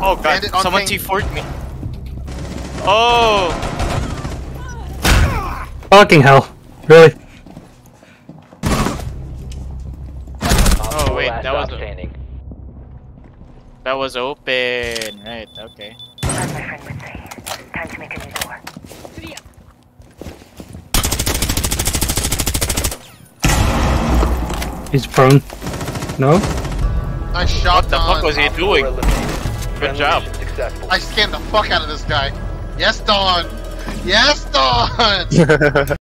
Oh god, Bandit on someone ping. T4'd me. Oh! Fucking hell. Really? Oh wait, Last that was stop standing. that was open. Right, okay. As my friend would say, time to make a new door. He's prone. No? Nice shot, What the fuck was he Op 4 doing? eliminated. Good Friendly job. mission successful. I scanned the fuck out of this guy. Yes, Dawn! Yes, Dawn!